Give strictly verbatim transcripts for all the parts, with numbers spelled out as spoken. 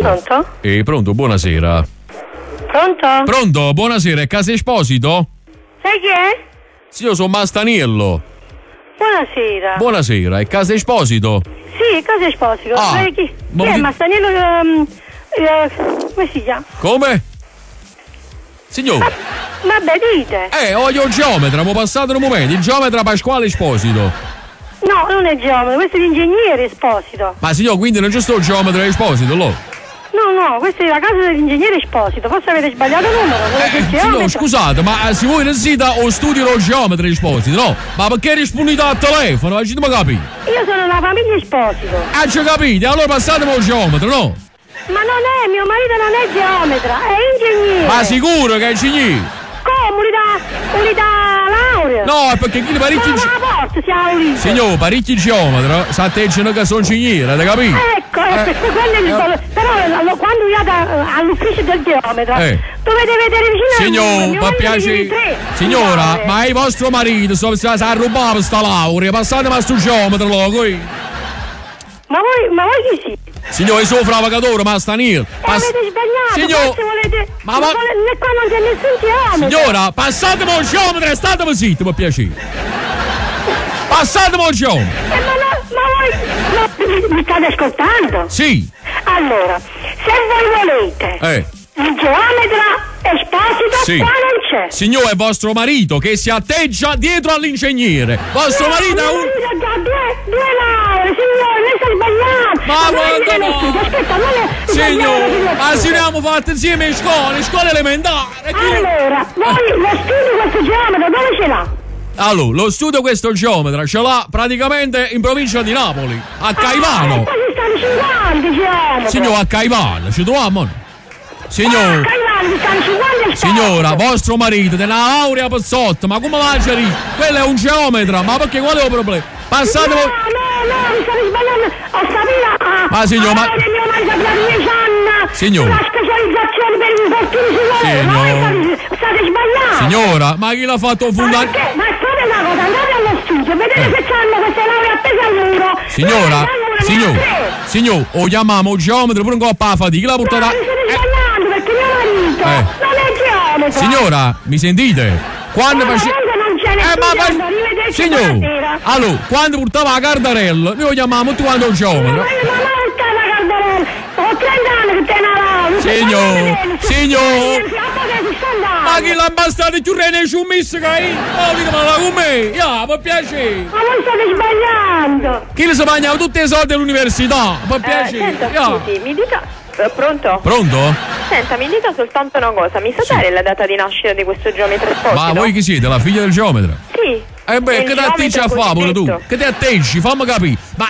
Pronto? Eh, pronto, buonasera. Pronto? Pronto, buonasera, è Casa Esposito? Sai chi è? Sì, io sono Mastaniello. Buonasera. Buonasera, è Casa Esposito? Sì, Casa Esposito. Ah, Sai chi? ma Chi è di- Mastaniello? ehm, eh, come si chiama? Come? Signore, Vabbè, dite. eh, voglio il geometra, mi passato un momento, il geometra Pasquale Esposito. No, non è geometra, questo è l'ingegnere Esposito. Ma signor, quindi non c'è sto il geometra Esposito, lo? No, no, questa è la casa dell'ingegnere Esposito. Forse avete sbagliato il numero. Volete il Eh, signor, geometra? scusate, ma eh, se voi non siete o studio lo geometra Esposito, no? Ma perché rispondete al telefono? Facetemi capire. Io sono la famiglia Esposito. Ah, ci capite? Allora passatemi al geometra, no? Ma non è, mio marito non è geometra, è ingegnere. Ma sicuro che è ingegnere? Come? Unità, unità laurea? No, è perché chi parecchi... Ma la porta si ha unito. Signor, parecchi geometra si atteggiano che sono ingegnere, avete capito? Ecco, eh, quello è il eh. però allo- quando andate eh, all'ufficio del geometra Eh. dovete vedere vicino Signor, al mio per marito piacere. di tre. Signora, Scusate. ma è vostro marito, so, si sa rubare sta laurea, passatemi a sto geometra, lo, qui. Ma voi, ma voi chi siete? Signore, sono fravagatore, ma sta nero. Eh, avete sbagliato, Signor, forse volete... ma Ma va- vole- né qua non c'è nessun geometra. signora, passatemi al geometra e statemi zitto, per piacere. Passatemi al geometra. Eh, ma, no, ma voi... ma- mi state ascoltando? Sì, Allora, se voi volete eh. il geometra Esposito, Sì. qua non c'è. Signore, è vostro marito che si atteggia dietro all'ingegnere. Vostro No, marito è mio un... marito ha già due, due lauree, signore, lei sta sbagliando. Ma non guarda, è no. studio, aspetta, non è... Signore, ma si siamo fatti insieme in scuola, in scuola elementare. Chi- Allora, voi lo studio questo geometra dove ce l'ha? Allora, lo studio questo geometra ce l'ha praticamente in provincia di Napoli, a Ah, Caivano. poi ci stanno cinquanta geometri. Signore, a Caivano, ci troviamo? Ah, Signor, a Caivano ci stanno cinquanta Esposito. signora, vostro marito della laurea Pozzotto, ma come va a gerire? Quello è un geometra, ma perché qual è il problema? Passate No, voi... no, no, mi state sbagliando. Ho capito. Ma signor, ma- Allora, mio marito ha dieci anni. Signor. Una specializzazione per gli infortuni sul lavoro. Signor. Voi state, state sbagliando. Signora, ma chi l'ha fatto Ma fundare? perché? Ma fate una cosa, andate allo studio, vedete Eh. se c'hanno queste lauree appese al muro. Signora, Noi ne abbiamo signor, tre. signor, o chiamiamo un geometra pure un po' a fatica, chi l'ha No, portata... mi state Eh, sbagliando perché mio marito Eh. non è geometra. signora, mi sentite? Quando Ma face... comunque non c'è nessun ma fa- geometra, arrivederci Signor, stasera. allora, quando portava la cardarella, noi lo chiamavamo tutti quanti un Ma geometra. ma non sta la Cardarella, ho trenta anni che te ne lavoro. Signor, signor. Ma Ma chi l'ha bastato più rene su miss che hai? Oh, dica, ma la con me, ya, per piacere. Ma voi state sbagliando. Chi le si mangiava tutti i soldi all'università, per Eh, piacere. senta, Ya. scusi, mi dica... eh, pronto? Pronto? Senta, mi dica soltanto una cosa, mi sa Sì. dare la data di nascita di questo geometra Esposito? Ma voi chi siete? La figlia del geometra? Sì. Eh beh, Del che ti atteggi a geometra fare pure tu? cosiddetto. Che ti atteggi? Fammi capire. Ma,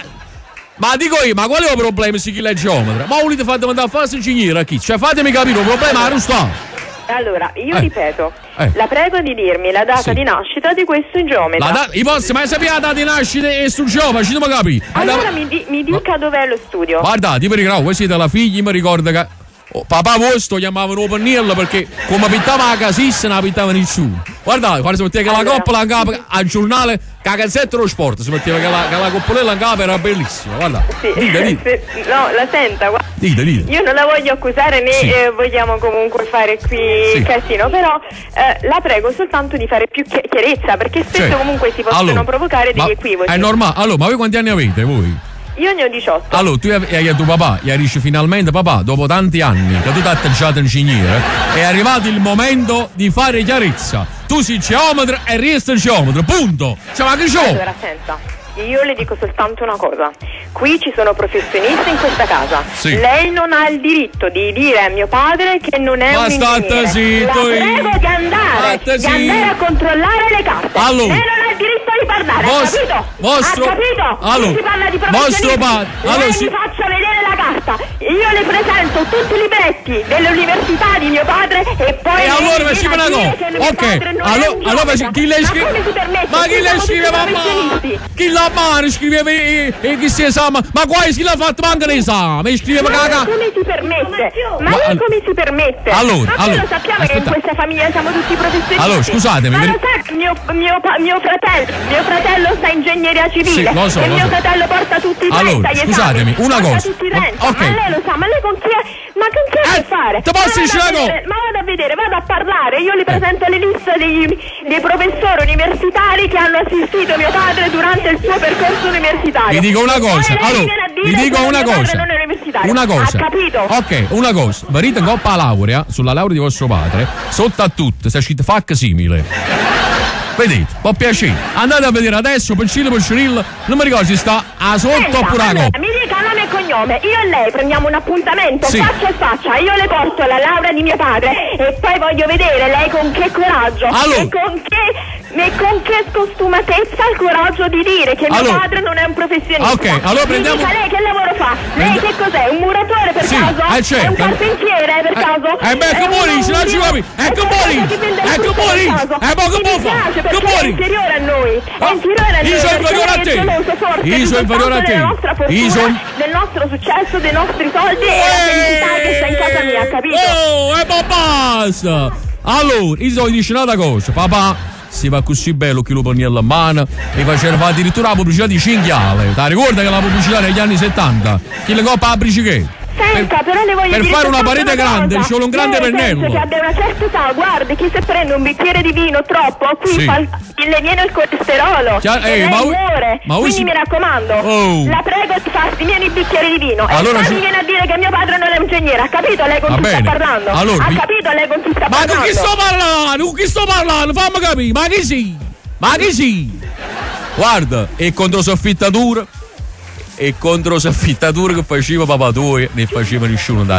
ma dico io, ma qual è il problema se chi è geometra? Ma volete fate mandare a fare ingegnere a chi? Cioè fatemi capire, il problema non sta. Allora, io Eh. ripeto, Eh. la prego di dirmi la data Sì. di nascita di questo geometra. La data, i posti mai sapere la data di nascita e sul geometra, ci dobbiamo capire. Eh, Allora da- mi, di- mi dica dov'è lo studio. Guardate, io vi ricordo, voi siete la figlia, io mi ricordo che oh, papà vostro chiamavano un pannello perché come abitava la casissa non abitava nessuno. Guardate, quando si metteva che la Allora. coppola in capo al giornale, che la gazzetta dello sport, si metteva che la, che la coppolella in capo era bellissima, guardate. Sì. Dite, dite, Se- no, la senta, guarda. dite, dite. Io non la voglio accusare né Sì. eh, vogliamo comunque fare qui Sì. casino, però eh, la prego soltanto di fare più chi- chiarezza, perché spesso Cioè, comunque si possono allora, provocare degli ma equivoci. È normale, allora, ma voi quanti anni avete voi? Io ne ho diciotto. Allora, tu hai hai a tuo papà, gli dici finalmente papà, dopo tanti anni che tu ti hai atteggiato ingegnere, è arrivato il momento di fare chiarezza. Tu sei geometra e resta geometra, punto. Cioè, ma che c'ho? Allora, senta, io le dico soltanto una cosa. Qui ci sono professionisti in questa casa. Sì. Lei non ha il diritto di dire a mio padre che non è Ma un state ingegnere. zitto, La io. prego di andare, State di zitto. andare a controllare le carte. Allora. Lei non ha il diritto di parlare, Vos- ha capito? vostro- Ha capito? Allora, Qui si parla di vostro professionisti. padre- allora, Lei si- mi faccia vedere la carta. Io le presento tutti i libretti dell'università di mio padre e poi E lei allora mi facciamo viene una a dire cosa. che mio Ok, padre non è allora, un allora geometra. chi le Ma scrive? come si permette? Ma chi Qui le siamo tutti scriveva a professionisti. mano? Chi la mano scriveva e, e chi si esame? Ma qua chi l'ha fatto manca l'esame? Scriveva Ma caga. come si permette? Ma, Ma- lei come si permette? Allora, ma allora, lo sappiamo che aspetta. in questa famiglia siamo tutti professionisti. Allora, scusatemi, Ma vi- lo sa che mio, mio, pa- mio fratello, mio fratello sta in ingegneria civile. Sì, lo so, e lo mio so. fratello porta tutti i trenta Allora, gli scusatemi, esami. una Porta cosa. tutti i Ma- trenta. ok. Ma lei lo sa, ma lei con chi è ma con chi hai a che fare? Ti posso Ma dire vado a una vedere- Ma vado a vedere, vado a parlare, io li presento le liste dei, dei professori universitari che hanno assistito mio padre durante il suo percorso universitario. Vi dico una cosa, Poi lei allora, viene a dire vi dico che una mio padre cosa. non è universitario. Una cosa. Ha capito? Ok, una cosa. Varite coppa laurea, sulla laurea di vostro padre, sotto a tutte, se ci fa simile. Vedete, può piacere. Andate a vedere adesso, Pencillo Pescirillo, non mi ricordo se sta a sotto Senta, oppure a allora, coppa. mi dica nome e cognome, io e lei prendiamo un appuntamento Sì. faccia a faccia, io le porto la laurea di mio padre e poi voglio vedere lei con che coraggio Allora. e con che e con che costumatezza ha il coraggio di dire che mio Allora. padre non è un professionista. Ok, allora prendiamo- Mi dica lei che lavoro fa? Lei Prende- che cos'è? Un muratore per Sì, caso? eh, certo. È un carpentiere per Eh, caso? eh, beh, È che un- muorisci, un- non ci capi- eh, è che un muorisci, che vende eh, che frutta per muorisci, caso? eh, poco Mi può fare, dispiace, che perché è muori. inferiore a noi. È Ah, inferiore a noi. io sono perché inferiore a lei è te. geloso, forse, Io sono inferiore a te. della nostra Io fortuna, sono- del nostro successo, dei nostri soldi e la felicità che sta in casa mia, capito? Oh, e ma basta! Allora, io so dice una cosa, papà si va così bello che lo poni alla mano e faceva addirittura la pubblicità di cinghiale. Ti ricorda che la pubblicità negli anni settanta? Chi le coppa a briciche? Senta, però le voglio per dire fare una soltanto parete grande cosa. ci vuole un grande Lei pensa pennello. che abbia una certa età, guardi, chi se prende un bicchiere di vino troppo, qui Sì. fa il- le viene il colesterolo Chiaro- e eh, lei ma u- muore. ma Quindi usi- mi raccomando, Oh. la prego di farsi vieni il bicchiere di vino Allora e poi ci- mi viene a dire che mio padre non è un ingegnere, ha capito lei con Va chi bene. sta parlando? Allora, ha vi- capito lei con chi sta Ma parlando? con chi sto parlando? Con chi sto parlando? Fammi capire, ma chi sì? Ma chi sì? Guarda, è contro soffittatura e contro soffittatura che faceva papà tuo e ne faceva nessuno da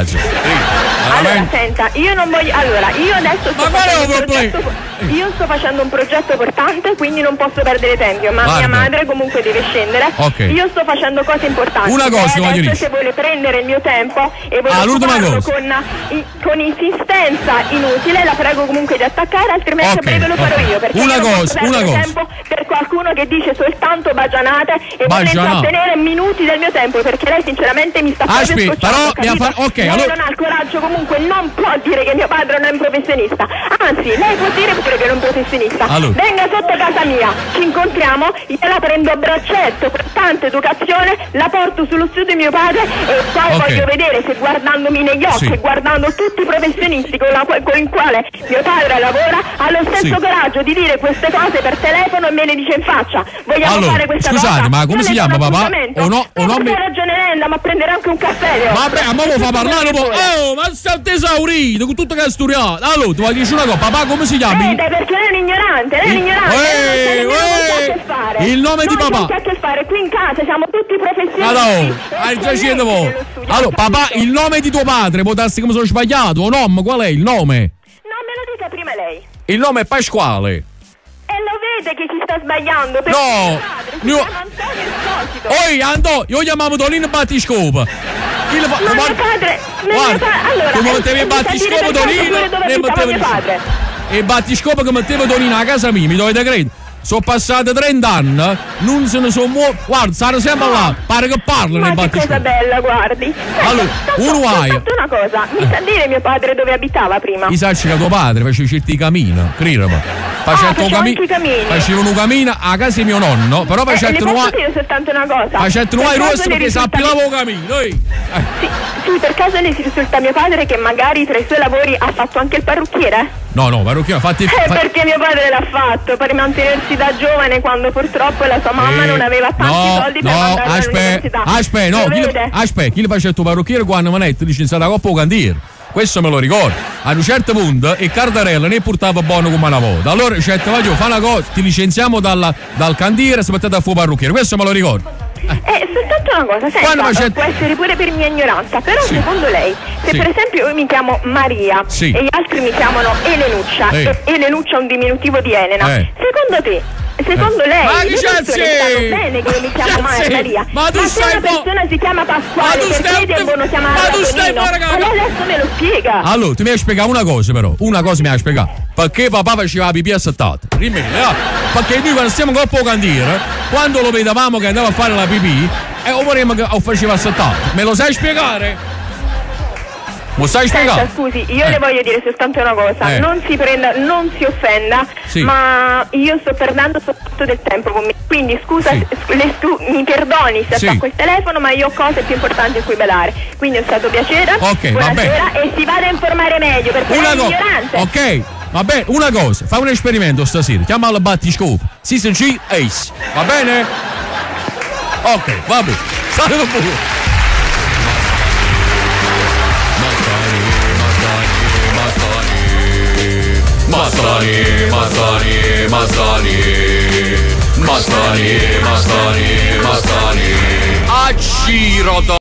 Allora, senta, io non voglio. Allora, io adesso sto Ma qual è facendo il un progetto. problema? Io sto facendo un progetto portante, quindi non posso perdere tempo. Ma Guarda. mia madre comunque deve scendere. Ok. Io sto facendo cose importanti. Una cosa, Lei voglio adesso dire. se vuole prendere il mio tempo e vuole Ah, l'ultima occuparlo cosa. con, i- con insistenza inutile, la prego comunque di attaccare, altrimenti Ok, a breve lo farò ok. io. Perché Una io non cosa, posso perdere una cosa. tempo per qualcuno che dice soltanto bagianate e vuole Bagianate. intrattenere minuti del mio tempo, perché lei sinceramente mi sta proprio Aspetta, scocciando, però mi ha capito? fa- ok, Lei allora- non ha il coraggio, comunque non può dire che mio padre non è un professionista. Anzi, lei può dire pure che non è un professionista. Allora. Venga sotto casa mia, ci incontriamo, io la prendo a braccetto per tanta educazione, la porto sullo studio di mio padre e poi Ok. voglio vedere se guardandomi negli occhi Sì. e guardando tutti i professionisti con, la, con il quale mio padre lavora, ha lo stesso Sì. coraggio di dire queste cose per telefono e me le dice in faccia. Vogliamo Allora, fare questa scusate, cosa? ma come Io si le do chiama, un papà? appuntamento. O no- o Ma no perché me- ragione lei, ma prendere anche un caffè. Leo. Ma bre- ma mo fa parlare un po'. Oh, ma state esaurito con tutto che è studiato. Allora, ti voglio dire una cosa, papà come si chiama? Vede, perché lei è un ignorante, lei è un ignorante, Uè, lei non sa nemmeno con chi ha a uè, che fare. il nome di Noi papà. con chi ha a che fare, qui in casa siamo tutti professionisti. Allora, e hai già lei scelto voi. dello studio, Allora, ha papà, capito? il nome di tuo padre, può darsi che mi sono sbagliato, o no? Qual è il nome? No, me lo dica prima lei. Il nome è Pasquale. E lo vede che si sta sbagliando, perché No, mio padre si no. chiama Antonio Esposito. Oi, Anto, io chiamavo Tonino Battiscopa. Chi le fa? Ma come- mio padre, ma mio Guarda, padre, allora, come eh, mettevi il mi sa dire battiscopo per caso Tonino, pure dove ne abitava mettevo mio il- padre. E il battiscopo che metteva Tonino a casa mia, mi dovete credere. Sono passati trenta anni, non se ne sono muovi. Guarda, stanno sempre là, pare che parlano Ma nei che cosa battiscopi. bella, guardi. Allora, Tanto- uno hai. soltanto una cosa, mi sa dire mio padre dove abitava prima? I sacci che tuo padre faceva certi cammini, credimi. Faceva Ah, faceva cami- anche i camini. Facevano cammino a casa di mio nonno, però Eh, le facevano posso nuova. dire soltanto una cosa? Facevano nuova Per caso rosse le perché risulta- sappilavo il cammino. ehi. Eh. Sì, sì, per caso le si risulta a mio padre che magari tra i suoi lavori ha fatto anche il parrucchiere? No, no, parrucchiere, fatti. Eh, fa- perché mio padre l'ha fatto per mantenersi da giovane quando purtroppo la sua mamma Eh, non aveva tanti no, soldi per no, mandarlo aspetta, all'università. aspetta, no, Lo chi le, vede? aspetta, chi le faceva il tuo parrucchiere quando mi ha detto licenziato a coppa o cantiere? Questo me lo ricordo. A un certo punto il Cardarella ne portava buono come una volta. Allora, certo, voglio fare una cosa, ti licenziamo dalla- dal cantiere e si mettete a fuoco parrucchiere. Questo me lo ricordo. Eh, soltanto una cosa, Quando senta, c'è- può essere pure per mia ignoranza, però Sì. secondo lei, se Sì. per esempio io mi chiamo Maria Sì. e gli altri mi chiamano Elenuccia, Eh. e Elenuccia è un diminutivo di Elena, Eh. secondo te, secondo Eh. lei, Ma le che persone c'è? sanno bene che io mi chiamo Ma Ma- sì. Maria, Ma tu se stai una po- persona si chiama Pasquale, Ma tu perché stai- devono chiamarla ma tu stai Tonino? fuori, Ma lei adesso me lo spiega. Allora, ti mi hai spiegato una cosa però, una cosa mi hai spiegato. Perché papà faceva la pipì assettata? Rimane, eh? Perché noi quando stiamo coppa o cantiere, quando lo vedevamo che andava a fare la pipì, e o vorremmo che o faceva assettata. Me lo sai spiegare? Lo stai spiegando? Senta, scusi, io Eh. le voglio dire soltanto una cosa, Eh. non si prenda, non si offenda, Sì. ma io sto perdendo soltanto del tempo con me. Quindi scusa, Sì. sc- le stu- mi perdoni se Sì. attacco il telefono, ma io ho cose più importanti in cui belare. Quindi è stato piacere. Ok, va buonasera e si vada a informare meglio perché Una è cosa, ignorante. ok, va bene, una cosa, fa un esperimento stasera, chiama il battiscopo, si S G Ace, va bene? Ok, vabbè, state pure. Mastani, Mastani, Mastani, Mastani, Mastani, Mastani, a giro